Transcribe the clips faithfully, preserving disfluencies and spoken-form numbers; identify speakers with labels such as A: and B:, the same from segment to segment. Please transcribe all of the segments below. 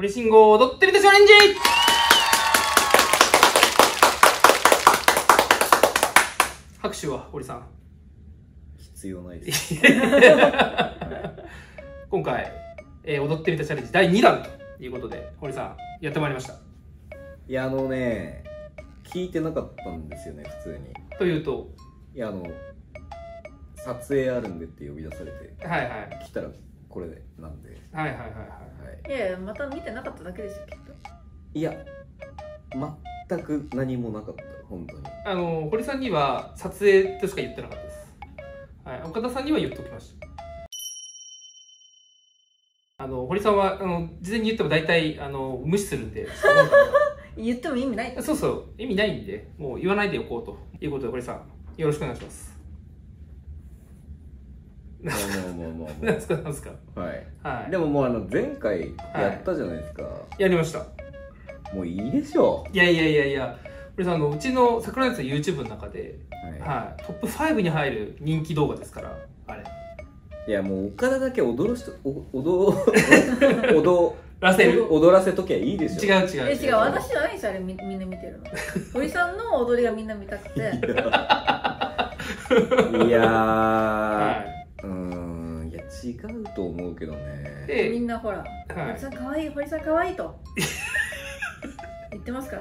A: 堀慎吾踊ってるでチャレンジ。拍手は堀さん
B: 必要ないです。
A: 今回、えー、踊ってみたチャレンジだいにだんということで堀さんやってまいりました。
B: いやあのね聞いてなかったんですよね普通に。
A: というと
B: いやあの撮影あるんでって呼び出されて、
A: はいはい、
B: 来たらこれなんで、
A: はいはいはいはい、
C: いやいやまた見てなかっただけですよきっと。
B: いや全く何もなかった本当に。
A: あの堀さんには撮影としか言ってなかったです。はい、岡田さんには言っておきました。あの堀さんはあの事前に言っても大体あの無視するんで
C: 言っても意味ない。
A: そうそう意味ないんでもう言わないでおこうということで堀さんよろしくお願いします。
B: もうもうもうもう
A: なんですかなんですか。
B: はい、
A: はい、
B: でももうあの前回やったじゃないですか、はい、
A: やりました。
B: もういいでしょう。
A: いやいやいやいや堀さんあのうちの桜井さん YouTube の中で、はいはい、トップファイブに入る人気動画ですからあれ。
B: いやもう岡田だけ踊らしと踊踊
A: らせる
B: 踊らせときゃいいでしょ。
A: 違う違う
C: え違う私じゃないですあれ み, みんな見てるの。堀さんの踊りがみんな見たくて。いや
B: ー、はい、うーんいや違うと思うけどね。
C: でみんなほら、
A: はい、
C: 堀さんかわいい堀さんかわいいと言ってますから。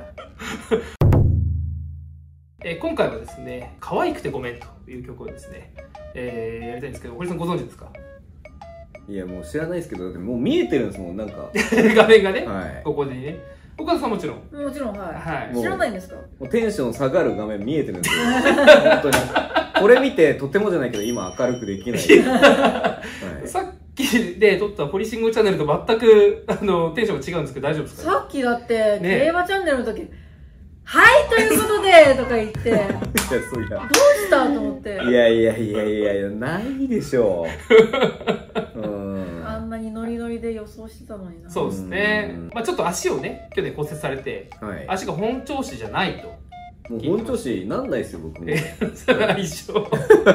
A: えー、今回はですね可愛くてごめんという曲をですね、えー、やりたいんですけど堀さんご存知ですか。
B: いやもう知らないですけどだってもう見えてるんですもんなんか
A: 画面がね、はい、ここでね。岡田さんもちろん
C: もちろんはい、
A: はい、
C: 知らないんですか。
B: もうテンション下がる画面見えてるんですよ本当にこれ見てとてもじゃないけど今明るくできない、はい、さっ
A: きで撮った堀慎吾チャンネルと全くあのテンションが違うんですけど大丈夫ですか。
C: さっきだって競馬チャンネルの時、ね、はいということでとか言っていや
B: そうや
C: どうしたと思って。
B: いやいやいやいやいやないでしょう。うん
C: あんなにノリノリで予想してたのにな。
A: そうですね、まあ、ちょっと足をね去年骨折されて、はい、足が本調子じゃないと。
B: もう本調子なんないですよ僕も。
A: 一緒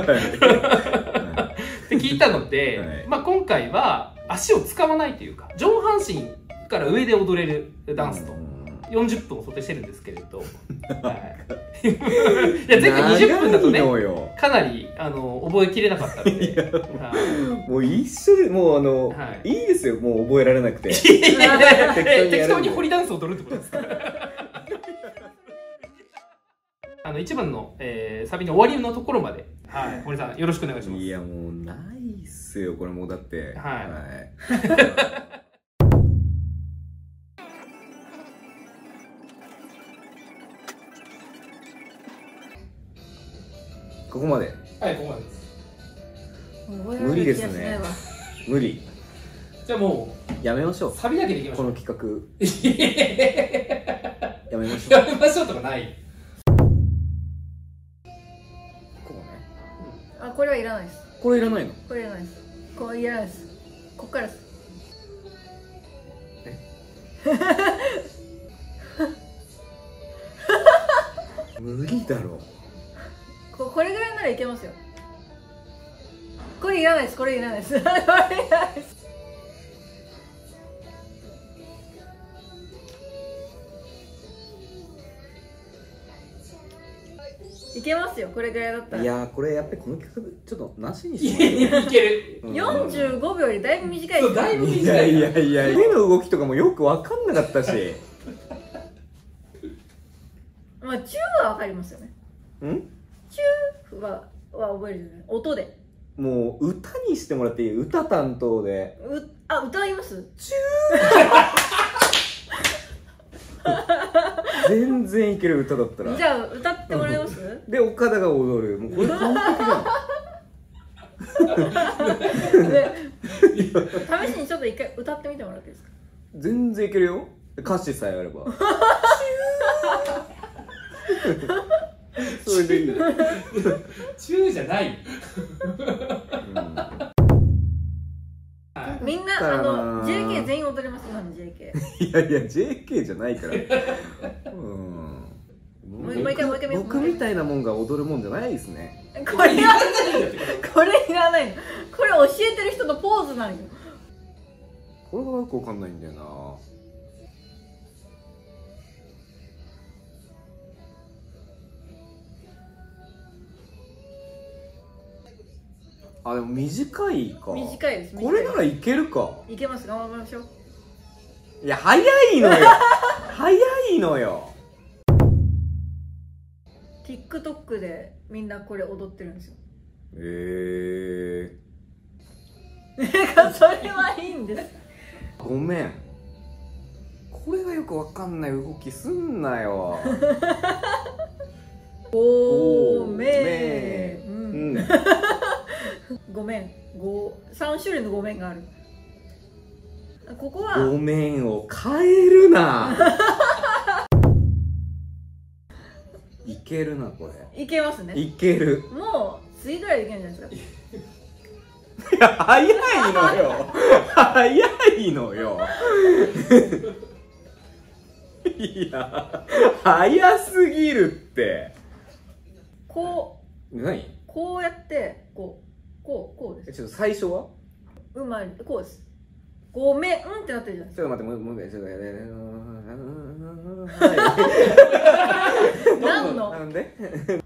A: って聞いたので、はい、まあ今回は足を使わないというか上半身から上で踊れるダンスとよんじゅっぷんを想定してるんですけれど、はい、いや前回にじゅっぷんだとねかなりあの覚えきれなかったので、
B: はい、もう一緒でもうあの、はい、いいですよもう覚えられなくて
A: 適当に堀ダンスを踊るってことですか。あのいちばんの、えー、サビの終わりのところまで、はい、堀さんよろしくお願いします。
B: いやもうないっすよこれもうだって、はいはい、ここまで。
A: はいここまでです。
B: 無理ですね。無理。
A: じゃあもう
B: やめましょう。
A: サビだけでいきましょう。
B: この企画やめましょう。
A: やめましょうとかない。
C: あ、これはいらないです。
B: これいらないの？
C: これいらないです。これいらないです。こっからです。
A: え？
B: 無理だろ。
C: ここれぐらいならいけますよ。これいらないです。これいらないです。これいらないです。いけますよこれぐらいだったら。
B: いやーこれやっぱりこの企画ちょっとなしにしてもらってい
A: ける、
C: うん、よんじゅうごびょうよりだいぶ短いです。
A: だいぶ短い。
B: いやいやいや手の動きとかもよく分かんなかったし
C: まあチューは分かりますよね。
B: ん
C: チューはは覚えるじゃない音で。
B: もう歌にしてもらっていい？歌担当で。
C: うあ歌います？
B: チュー全然いける歌だったら。
C: じゃあ歌ってもらえます？
B: で岡田が踊る。もうこれ完璧
C: だ。試しにちょっと一回歌ってみてもらっていいですか？
B: 全然いけるよ。歌詞さえあれば。それでいい。
A: チューじゃない。
C: みんなあの ジェーケー 全員踊れます今の ジェーケ
B: ー。いやいや ジェーケー じゃないから。うん。
C: もう一回もう一回
B: 僕みたいなもんが踊るもんじゃないですね。
C: これいらない。これいらないの。これ教えてる人のポーズなんよ。
B: これがよくわかんないんだよな。 あ、でも短いか。
C: 短いです。
B: これならいけるか。
C: いけます。頑張りましょう。
B: いや、早いのよ早いのよ。
C: TikTok でみんなこれ踊ってるんですよ。
B: え
C: ー、それはいいんです。
B: ごめん、これがよくわかんない動きすんなよ
C: ごめん、
B: う
C: うんん、ごめん、ごさん種類のごめんがある。ここは
B: ごめんを変えるないけるな、これ。
C: いけますね。
B: いける。
C: もう次ぐらいでいけるんじゃないですか。
B: いや、早いのよ早いのよいや、早すぎるって。
C: こう
B: 何
C: こうやってこうこうこうです。
B: ちょっと最初は
C: うまい、こうです。ごめんってなってるじゃないです
B: ちょっと待って、もうもう一回ちょっと
C: か。何の
B: なんで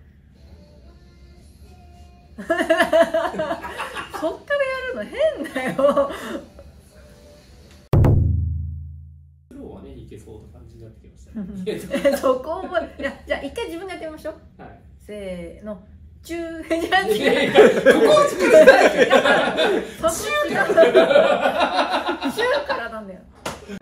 C: そっからやるの変だよ。
A: スローはね、いけそうな感じになってきましたね。
C: そこも、いや、じゃあ一回自分でやってみましょう。
A: はい、
C: せーの。チューじゃ違う。
A: ここを作るんじゃないけど。
C: そこ違う。チューからなんだよ。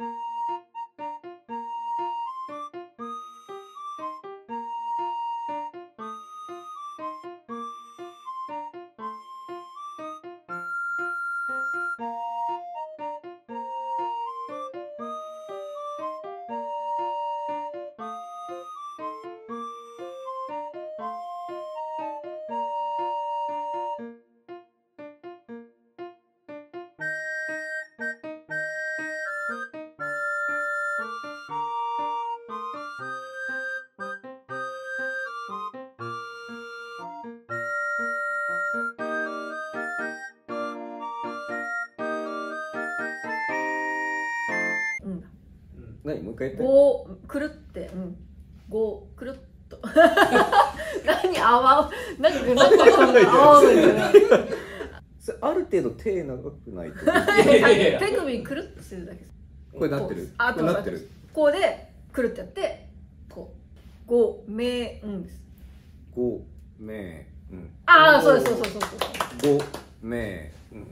B: 何もう一回言って。
C: ごくるってうんごくるっと何あわなんかなんかそんなあわ
B: それある程度手長くないと
C: 手首くるっとするだけです。
B: これなってる。
C: あ
B: これなってる。
C: こうでくるってやってこうごめんです。
B: ごめん。
C: ああそうですそうそうそうそう
B: ごめん。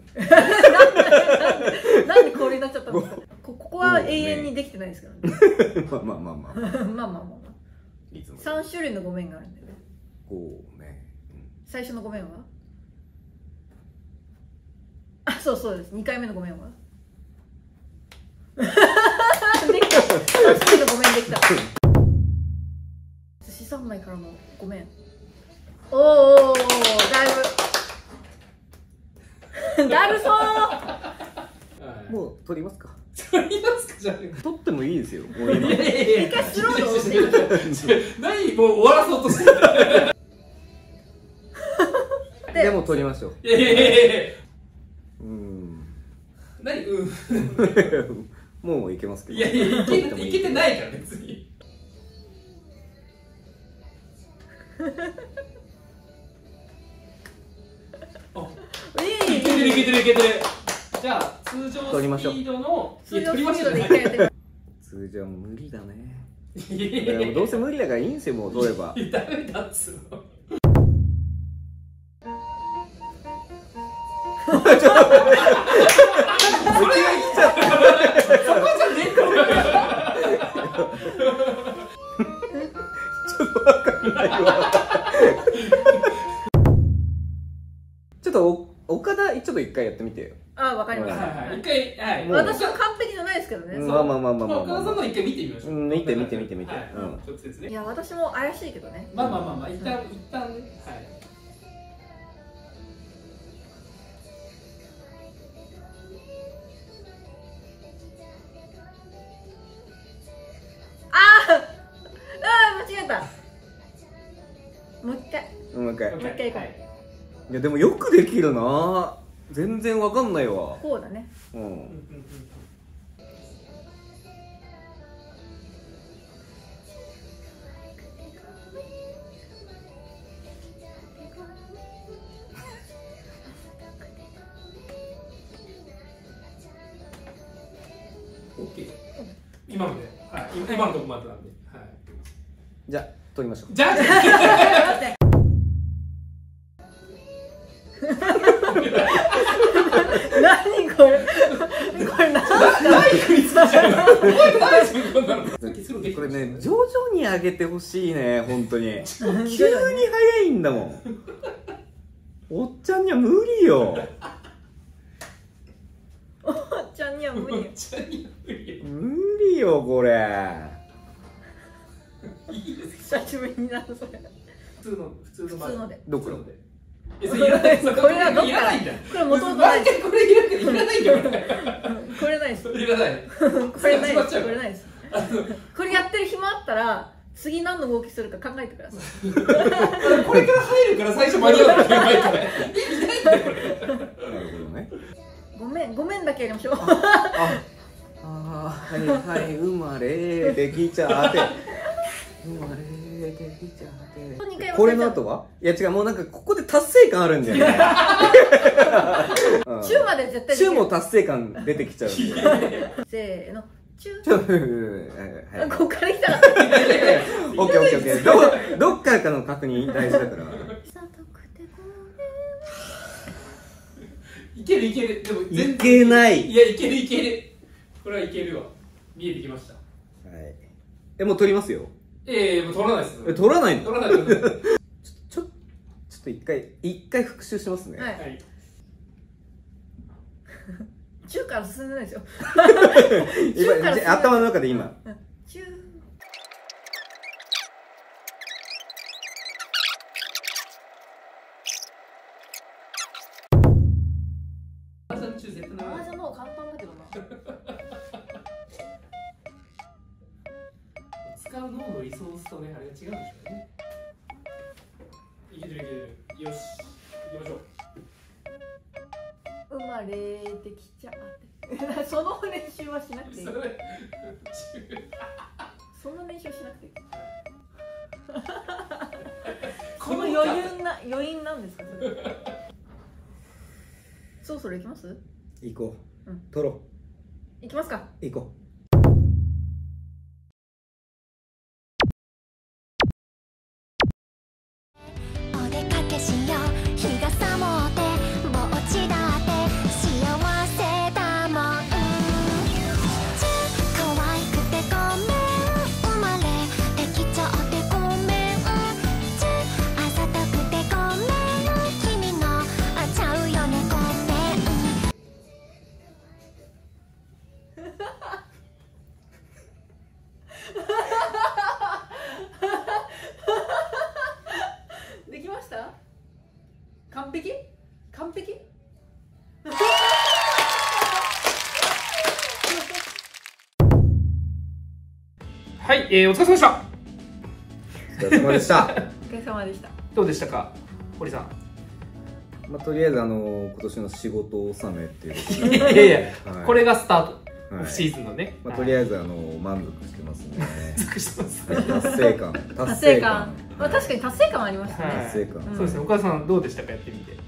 C: なんでこれになっちゃったんですか。ここは永遠にできてないですからね。
B: まあまあまあまあ。
C: まあまあまあまあ。三種類のごめんがあるんだよね。
B: ごめん。
C: 最初のごめんは？あ、そうそうです。二回目のごめんは？できた。三種類のごめんできた。寿司三昧からのごめん。おお、だいぶ。だるそう。
B: もう撮りますか。
A: 撮りますかじゃあ。
B: 撮ってもいいですよ。もう今。
C: 一回スローで押していい。
A: 何もう終わらそうとしてる。
B: でも撮りましょう。
A: いやいやいやいや。
B: うん。
A: 何うん。
B: もういけますけど。
A: いやいやいけいけてないから別に。いけてるいけてるいけてる。じゃあ通常スピードの
C: 通常スピードで一回やってみる。
B: 通常無理だね。
A: いやいやいや
B: どうせ無理だからいいんですよ、もう撮れば。
A: ダメだっつうの。
B: そこじゃねえか。ちょっとわかんないわ。ちょっとお岡田ちょっと一回やってみてよ。
C: あ、わかりました。
A: はいはい、一回、はい。
C: 私は完璧じゃないですけどね。
B: まあまあまあまあまあ。
A: 岡田さんの一回見てみましょう。
B: 見て見て見て見て。
A: 直接ね。
C: いや、私も怪しいけどね。
A: まあまあまあまあ、一旦一旦ね。はい。
C: ああ、間違えた。もう一回。
B: もう一回。
C: もう一回行こ
B: う。いやでもよくできるな。全然わかんないわ。
C: こうだね。
B: うん。
A: OK。今ので、はい、今のとこまでなんで、はい。
B: じゃあ撮りましょう。
A: じゃあ。
C: 何これ。これ何
A: ナイフにつけちゃうの。
B: これね、徐々に上げてほしいね、本当に。急に早いんだもん。おっちゃんには無理よ。
C: おっちゃんには無理よ。
B: 無理よ、これ。
C: 久しぶりになるそれ。
A: 普通の、普通の。
C: 普通ので。
B: どこで。
C: これはどっから。これ元々ない。
A: これいらない。いらないんだよ。
C: これないです。
A: いらない。
C: これないです。これないです。これやってる暇あったら次何の動きするか考えてください。
A: これから入るから最初間に合うって言わないから。意味ないんだよこれ。なるほど
B: ね。
C: ごめんごめんだけやりましょう。
B: ああはいはい生まれてきちゃって生まれてきちゃって。これの後はいや違うもうなんかここで達成感あるんだよね。
C: 中まで絶対
B: 中も達成感出てきちゃうんで。
C: せーの。
B: ちょっと、はい、
C: ここから来たら。オッケ
B: ーオッケーオッケー。ど、どっからかの確認大事だから。
A: いけるいける。でも
B: いけない。
A: いやいけるいける。これはいけるわ。見えてきました。はい。
B: えもう撮りますよ。
A: ええもう撮らないです。
B: え撮らないの？
A: 撮らない。ちょちょ
B: ちょっと一回一回復習しますね。
C: はい。中から進んでないですよ。
B: 今頭の中で今。
C: 中。
A: 麻雀中絶対な。
C: 麻雀の方簡単だけどな。
A: 使う脳のリソースとねあれが違うんでしょうね。いけるいける。よし。行きましょう。
C: 生まれてきちゃってその練習はしなくていい。その練習しなくていい。この余裕な余韻なんですかそれ。そろそろ行きます？
B: 行こう、うん、撮ろう。
C: 行きますか。
B: 行こう。
C: できました？完璧？完璧？
A: はい、えー、お疲れ様でした。
B: お疲れ様でした。
C: お疲れ様でした。
A: どうでしたか、堀さん。
B: まあ、とりあえずあの今年の仕事納めっていう
A: いやいや、はい、これがスタート。オフシーズンのね、
B: まあ、とりあえずあの満足してますね。
A: 満足してます。
B: 達成感、
C: 達成感。まあ確かに達成感はありましたね。
B: 達成感。
A: そうですね。お母さんどうでしたか、やってみて。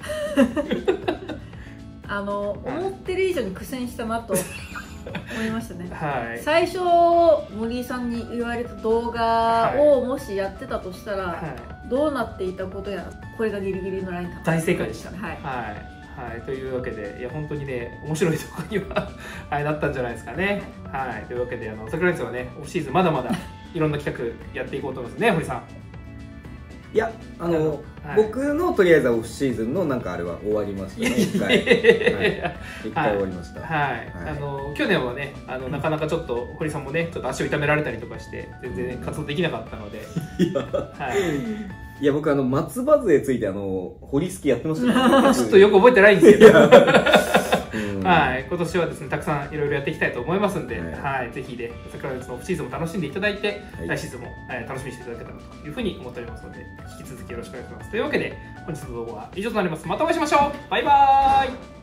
C: あの思ってる以上に苦戦したなと思いましたね。
A: はい。
C: 最初森井さんに言われた動画をもしやってたとしたら、どうなっていたことやら、これがギリギリのラインか。
A: 大正解でしたね。
C: はい。
A: はい。はい、というわけで、いや本当にね、面白いところにははい、なったんじゃないですかね。はい、というわけで、あの桜井さんはね、オフシーズンまだまだいろんな企画やっていこうと思いますね、堀さん。
B: いや、あの、はい、僕のとりあえずオフシーズンのなんかあれは終わりましたね。一回、はい、一回終わりました。
A: はい、はい、あの去年はね、あのなかなかちょっと堀さんもね、ちょっと足を痛められたりとかして全然活動できなかったので。いや、はい。
B: いや僕あの松葉杖ついてあの堀すきやってましたね。
A: ちょっとよく覚えてないんですけど、はい、今年はですねたくさんいろいろやっていきたいと思いますんで、はい、ぜひね桜井さんのオフシーズンも楽しんでいただいて、はい、来シーズンも、えー、楽しみにしていただけたらというふうに思っておりますので、引き続きよろしくお願いします。というわけで本日の動画は以上となります。またお会いしましょう。バイバーイ。